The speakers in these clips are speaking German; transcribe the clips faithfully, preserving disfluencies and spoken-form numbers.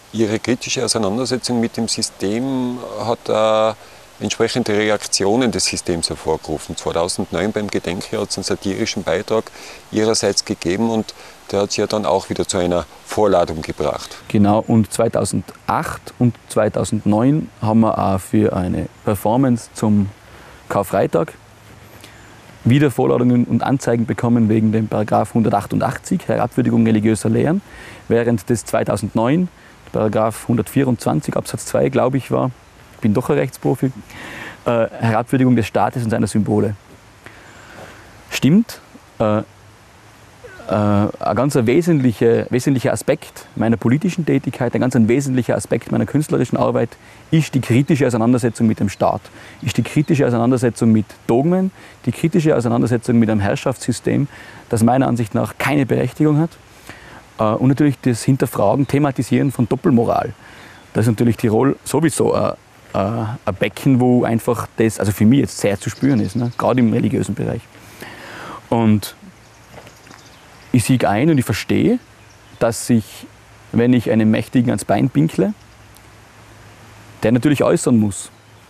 Ihre kritische Auseinandersetzung mit dem System hat äh, entsprechende Reaktionen des Systems hervorgerufen. zweitausendneun beim Gedenkjahr hat es einen satirischen Beitrag Ihrerseits gegeben und der hat Sie ja dann auch wieder zu einer Vorladung gebracht. Genau, und zweitausendacht und zweitausendneun haben wir auch für eine Performance zum Karfreitag wieder Vorladungen und Anzeigen bekommen wegen dem Paragraph hundertachtundachtzig, Herabwürdigung religiöser Lehren, während das zweitausendneun, Paragraph hundertvierundzwanzig Absatz zwei, glaube ich, war, ich bin doch ein Rechtsprofi, äh, Herabwürdigung des Staates und seiner Symbole. Stimmt, äh, äh, ein ganz wesentlicher, wesentlicher Aspekt meiner politischen Tätigkeit, ein ganz ein wesentlicher Aspekt meiner künstlerischen Arbeit ist die kritische Auseinandersetzung mit dem Staat, ist die kritische Auseinandersetzung mit Dogmen, die kritische Auseinandersetzung mit einem Herrschaftssystem, das meiner Ansicht nach keine Berechtigung hat. Äh, und natürlich das Hinterfragen, Thematisieren von Doppelmoral. Das ist natürlich Tirol sowieso ein, ein Becken, wo einfach das, also für mich jetzt sehr zu spüren ist, ne? Gerade im religiösen Bereich. Und ich sehe ein und ich verstehe, dass sich, wenn ich einem Mächtigen ans Bein pinkle, der natürlich äußern muss.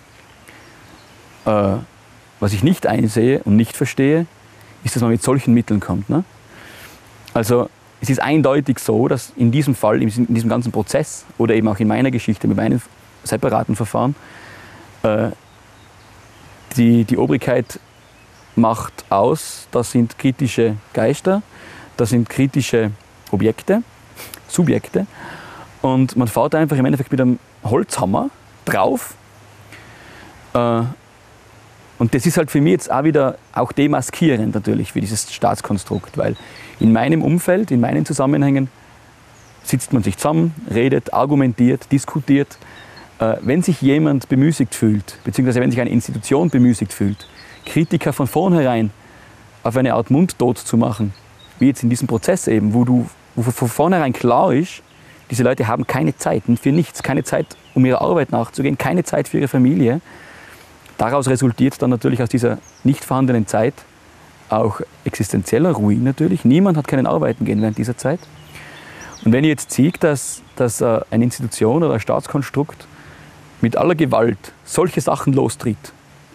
Äh, was ich nicht einsehe und nicht verstehe, ist, dass man mit solchen Mitteln kommt. Ne? Also es ist eindeutig so, dass in diesem Fall, in diesem ganzen Prozess oder eben auch in meiner Geschichte mit meinen separaten Verfahren, äh, die, die Obrigkeit macht aus, das sind kritische Geister, das sind kritische Objekte, Subjekte und man fährt einfach im Endeffekt mit einem Holzhammer drauf äh, und das ist halt für mich jetzt auch wieder auch demaskierend natürlich für dieses Staatskonstrukt, weil in meinem Umfeld, in meinen Zusammenhängen sitzt man sich zusammen, redet, argumentiert, diskutiert. Äh, wenn sich jemand bemüßigt fühlt, beziehungsweise wenn sich eine Institution bemüßigt fühlt, Kritiker von vornherein auf eine Art mundtot zu machen, wie jetzt in diesem Prozess eben, wo, du, wo von vornherein klar ist, diese Leute haben keine Zeit für nichts, keine Zeit, um ihrer Arbeit nachzugehen, keine Zeit für ihre Familie. Daraus resultiert dann natürlich aus dieser nicht vorhandenen Zeit auch existenzieller Ruin natürlich. Niemand hat können arbeiten gehen während dieser Zeit. Und wenn ich jetzt sehe, dass, dass eine Institution oder ein Staatskonstrukt mit aller Gewalt solche Sachen lostritt,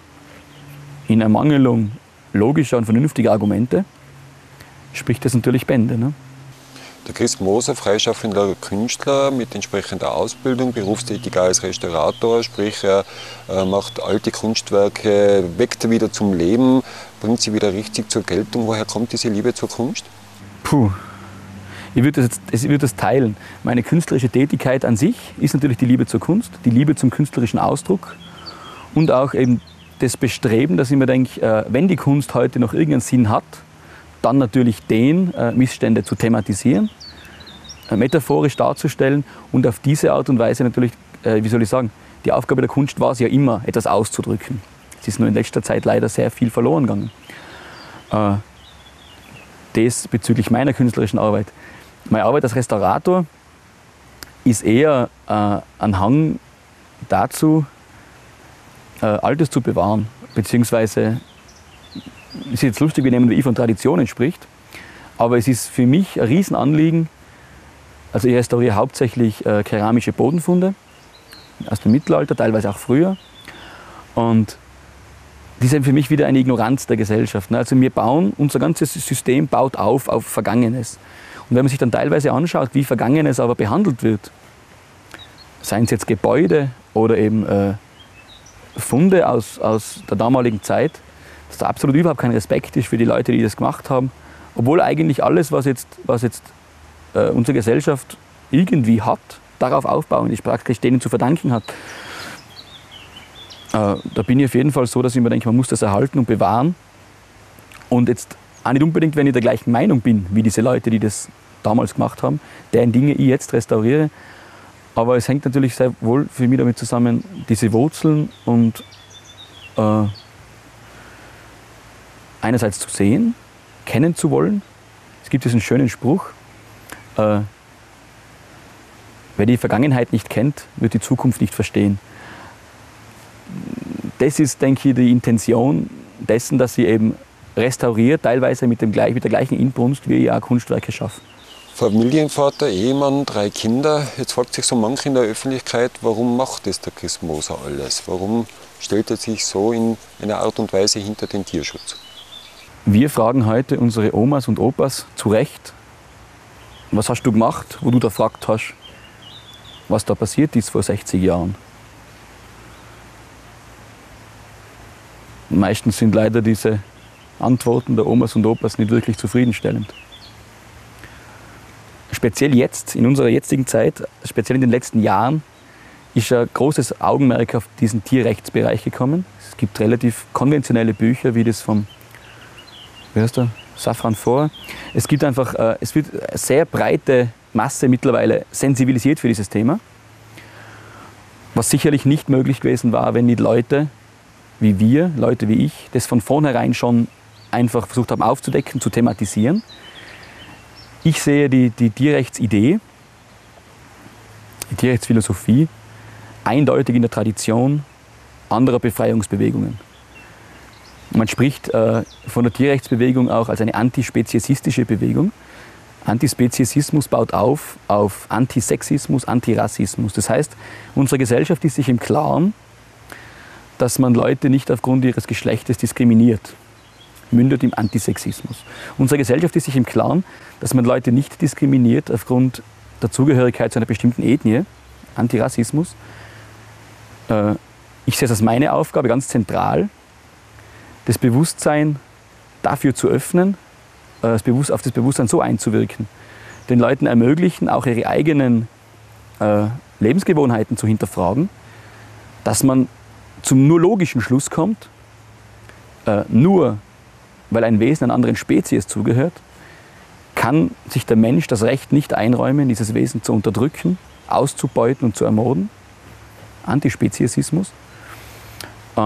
in Ermangelung logischer und vernünftiger Argumente, spricht das natürlich Bände. Ne? Der Chris Moser, freischaffender Künstler mit entsprechender Ausbildung, berufstätig als Restaurator, sprich er äh, macht alte Kunstwerke, weckt wieder zum Leben, bringt sie wieder richtig zur Geltung. Woher kommt diese Liebe zur Kunst? Puh, ich würde das, ich würde das teilen. Meine künstlerische Tätigkeit an sich ist natürlich die Liebe zur Kunst, die Liebe zum künstlerischen Ausdruck und auch eben das Bestreben, dass ich mir denke, äh, wenn die Kunst heute noch irgendeinen Sinn hat, dann natürlich den äh, Missstände zu thematisieren, äh, metaphorisch darzustellen und auf diese Art und Weise natürlich, äh, wie soll ich sagen, die Aufgabe der Kunst war es ja immer, etwas auszudrücken. Es ist nur in letzter Zeit leider sehr viel verloren gegangen. Äh, das bezüglich meiner künstlerischen Arbeit. Meine Arbeit als Restaurator ist eher äh, ein Hang dazu, äh, Altes zu bewahren, beziehungsweise ist jetzt lustig, wir nehmen, wie ich von Traditionen spricht, aber es ist für mich ein Riesenanliegen, also ich restauriere hauptsächlich äh, keramische Bodenfunde aus dem Mittelalter, teilweise auch früher und die sind für mich wieder eine Ignoranz der Gesellschaft. Ne? Also wir bauen, unser ganzes System baut auf auf Vergangenes und wenn man sich dann teilweise anschaut, wie Vergangenes aber behandelt wird, seien es jetzt Gebäude oder eben äh, Funde aus, aus der damaligen Zeit, dass da absolut überhaupt kein Respekt ist für die Leute, die das gemacht haben. Obwohl eigentlich alles, was jetzt, was jetzt äh, unsere Gesellschaft irgendwie hat, darauf aufbauend ist, praktisch denen zu verdanken hat. Äh, da bin ich auf jeden Fall so, dass ich mir denke, man muss das erhalten und bewahren. Und jetzt auch nicht unbedingt, wenn ich der gleichen Meinung bin, wie diese Leute, die das damals gemacht haben, deren Dinge ich jetzt restauriere. Aber es hängt natürlich sehr wohl für mich damit zusammen, diese Wurzeln und äh, einerseits zu sehen, kennen zu wollen. Es gibt diesen schönen Spruch, äh, wer die Vergangenheit nicht kennt, wird die Zukunft nicht verstehen. Das ist, denke ich, die Intention dessen, dass sie eben restauriert, teilweise mit, dem, mit der gleichen Inbrunst, wie ich auch Kunstwerke schaffe. Familienvater, Ehemann, drei Kinder. Jetzt fragt sich so manch in der Öffentlichkeit, warum macht das der Chris Moser alles? Warum stellt er sich so in einer Art und Weise hinter den Tierschutz? Wir fragen heute unsere Omas und Opas zu Recht, was hast du gemacht, wo du da gefragt hast, was da passiert ist vor sechzig Jahren. Meistens sind leider diese Antworten der Omas und Opas nicht wirklich zufriedenstellend. Speziell jetzt, in unserer jetzigen Zeit, speziell in den letzten Jahren, ist ein großes Augenmerk auf diesen Tierrechtsbereich gekommen. Es gibt relativ konventionelle Bücher, wie das vom, wie heißt der, Safran Foer. Es gibt einfach, äh, es wird eine sehr breite Masse mittlerweile sensibilisiert für dieses Thema, was sicherlich nicht möglich gewesen war, wenn nicht Leute wie wir, Leute wie ich, das von vornherein schon einfach versucht haben aufzudecken, zu thematisieren. Ich sehe die, die Tierrechtsidee, die Tierrechtsphilosophie eindeutig in der Tradition anderer Befreiungsbewegungen. Man spricht äh, von der Tierrechtsbewegung auch als eine antispeziesistische Bewegung. Antispeziesismus baut auf auf Antisexismus, Antirassismus. Das heißt, unsere Gesellschaft ist sich im Klaren, dass man Leute nicht aufgrund ihres Geschlechtes diskriminiert. Mündet im Antisexismus. Unsere Gesellschaft ist sich im Klaren, dass man Leute nicht diskriminiert aufgrund der Zugehörigkeit zu einer bestimmten Ethnie, Antirassismus. Äh, ich sehe es als meine Aufgabe, ganz zentral, das Bewusstsein dafür zu öffnen, äh, das Bewusst- auf das Bewusstsein so einzuwirken, den Leuten ermöglichen, auch ihre eigenen äh, Lebensgewohnheiten zu hinterfragen, dass man zum nur logischen Schluss kommt, äh, nur weil ein Wesen einer anderen Spezies zugehört, kann sich der Mensch das Recht nicht einräumen, dieses Wesen zu unterdrücken, auszubeuten und zu ermorden. Antispeziesismus. Äh,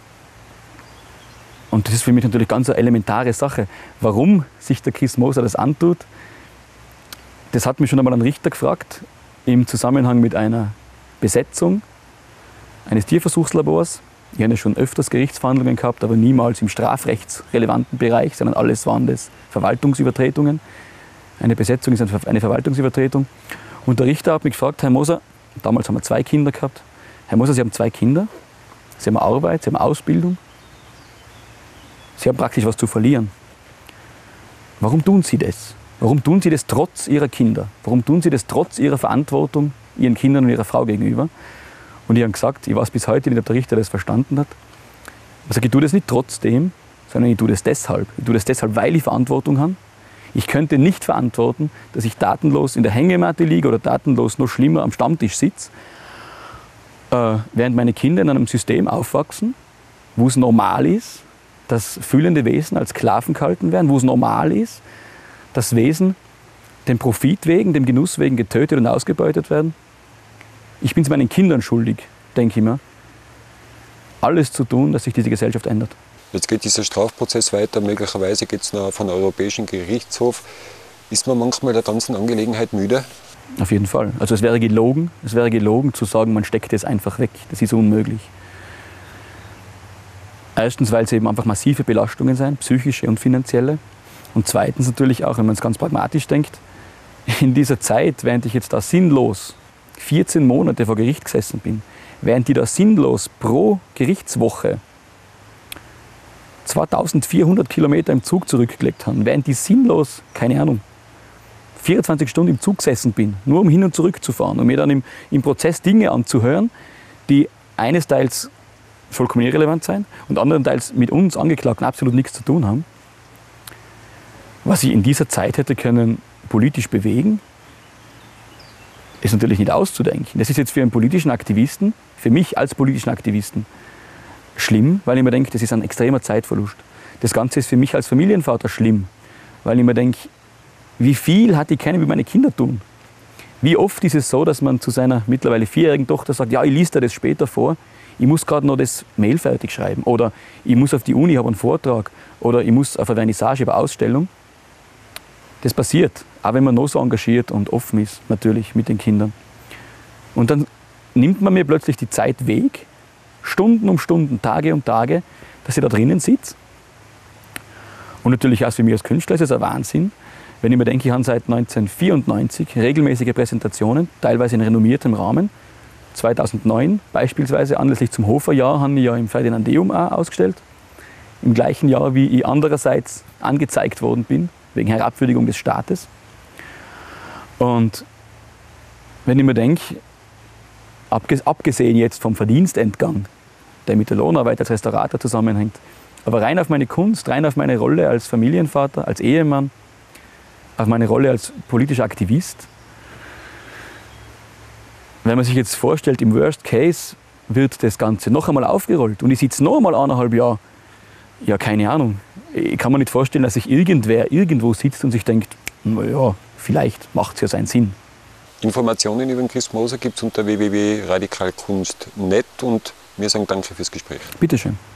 und das ist für mich natürlich ganz eine elementare Sache. Warum sich der Chris Moser das antut, das hat mich schon einmal ein Richter gefragt, im Zusammenhang mit einer Besetzung eines Tierversuchslabors. Ich habe ja schon öfters Gerichtsverhandlungen gehabt, aber niemals im strafrechtsrelevanten Bereich, sondern alles waren das Verwaltungsübertretungen. Eine Besetzung ist eine Verwaltungsübertretung. Und der Richter hat mich gefragt, Herr Moser, damals haben wir zwei Kinder gehabt, Herr Moser, Sie haben zwei Kinder, Sie haben Arbeit, Sie haben Ausbildung, Sie haben praktisch was zu verlieren. Warum tun Sie das? Warum tun Sie das trotz Ihrer Kinder? Warum tun Sie das trotz Ihrer Verantwortung Ihren Kindern und Ihrer Frau gegenüber? Und ich habe gesagt, ich weiß bis heute nicht, ob der Richter das verstanden hat. Ich sage, ich tue das nicht trotzdem, sondern ich tue das deshalb. Ich tue das deshalb, weil ich Verantwortung habe. Ich könnte nicht verantworten, dass ich tatenlos in der Hängematte liege oder tatenlos noch schlimmer am Stammtisch sitze, äh, während meine Kinder in einem System aufwachsen, wo es normal ist, dass fühlende Wesen als Sklaven gehalten werden, wo es normal ist, dass Wesen dem Profit wegen, dem Genuss wegen getötet und ausgebeutet werden. Ich bin es meinen Kindern schuldig, denke ich mir, alles zu tun, dass sich diese Gesellschaft ändert. Jetzt geht dieser Strafprozess weiter, möglicherweise geht es noch von den Europäischen Gerichtshof. Ist man manchmal der ganzen Angelegenheit müde? Auf jeden Fall. Also es wäre gelogen, es wäre gelogen zu sagen, man steckt es einfach weg. Das ist unmöglich. Erstens, weil es eben einfach massive Belastungen sind, psychische und finanzielle. Und zweitens natürlich auch, wenn man es ganz pragmatisch denkt, in dieser Zeit, während ich jetzt da sinnlos vierzehn Monate vor Gericht gesessen bin, während die da sinnlos pro Gerichtswoche zweitausendvierhundert Kilometer im Zug zurückgelegt haben, während die sinnlos, keine Ahnung, vierundzwanzig Stunden im Zug gesessen bin, nur um hin und zurück zu fahren und mir dann im, im Prozess Dinge anzuhören, die eines Teils vollkommen irrelevant sein und anderenteils mit uns Angeklagten absolut nichts zu tun haben, was ich in dieser Zeit hätte können politisch bewegen, ist natürlich nicht auszudenken. Das ist jetzt für einen politischen Aktivisten, für mich als politischen Aktivisten, schlimm, weil ich mir denke, das ist ein extremer Zeitverlust. Das Ganze ist für mich als Familienvater schlimm, weil ich mir denke, wie viel hat die keine mit meinen Kindern tun? Wie oft ist es so, dass man zu seiner mittlerweile vierjährigen Tochter sagt, ja, ich lese dir das später vor, ich muss gerade noch das Mail fertig schreiben oder ich muss auf die Uni, ich habe einen Vortrag oder ich muss auf eine Vernissage über Ausstellung. Das passiert, auch wenn man noch so engagiert und offen ist, natürlich mit den Kindern. Und dann nimmt man mir plötzlich die Zeit weg, Stunden um Stunden, Tage um Tage, dass ich da drinnen sitze. Und natürlich auch für mich als Künstler ist es ein Wahnsinn, Wenn ich mir denke, ich habe seit neunzehnhundertvierundneunzig regelmäßige Präsentationen, teilweise in renommiertem Rahmen. zweitausendneun beispielsweise, anlässlich zum Hoferjahr, habe ich ja im Ferdinandeum auch ausgestellt. Im gleichen Jahr, wie ich andererseits angezeigt worden bin, wegen Herabwürdigung des Staates. Und wenn ich mir denke, abgesehen jetzt vom Verdienstentgang, der mit der Lohnarbeit als Restaurator zusammenhängt, aber rein auf meine Kunst, rein auf meine Rolle als Familienvater, als Ehemann, auf meine Rolle als politischer Aktivist. Wenn man sich jetzt vorstellt, im Worst Case wird das Ganze noch einmal aufgerollt und ich sitze noch einmal eineinhalb Jahre, ja, keine Ahnung. Ich kann mir nicht vorstellen, dass sich irgendwer irgendwo sitzt und sich denkt, naja, vielleicht macht es ja seinen Sinn. Informationen über den Chris Moser gibt es unter w w w punkt radikalkunst punkt net und wir sagen danke fürs Gespräch. Bitteschön.